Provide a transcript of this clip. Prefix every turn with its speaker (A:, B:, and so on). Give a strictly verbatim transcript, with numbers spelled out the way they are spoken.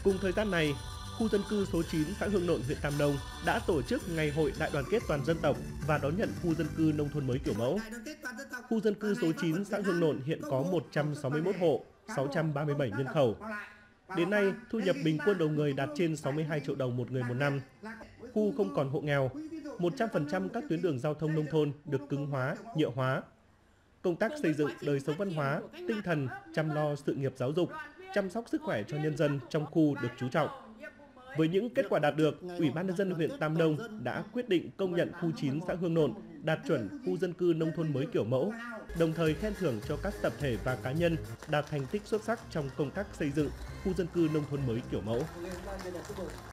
A: Cùng thời gian này, khu dân cư số chín xã Hương Nộn, huyện Tam Nông đã tổ chức Ngày hội đại đoàn kết toàn dân tộc và đón nhận khu dân cư nông thôn mới kiểu mẫu. Khu dân cư số chín xã Hương Nộn hiện có một trăm sáu mươi mốt hộ, sáu trăm ba mươi bảy nhân khẩu. Đến nay, thu nhập bình quân đầu người đạt trên sáu mươi hai triệu đồng một người một năm. Khu không còn hộ nghèo, một trăm phần trăm các tuyến đường giao thông nông thôn được cứng hóa, nhựa hóa. Công tác xây dựng đời sống văn hóa, tinh thần, chăm lo sự nghiệp giáo dục, chăm sóc sức khỏe cho nhân dân trong khu được chú trọng. Với những kết quả đạt được, Ủy ban nhân dân huyện Tam Nông đã quyết định công nhận khu chín xã Hương Nộn đạt chuẩn khu dân cư nông thôn mới kiểu mẫu, đồng thời khen thưởng cho các tập thể và cá nhân đạt thành tích xuất sắc trong công tác xây dựng khu dân cư nông thôn mới kiểu mẫu.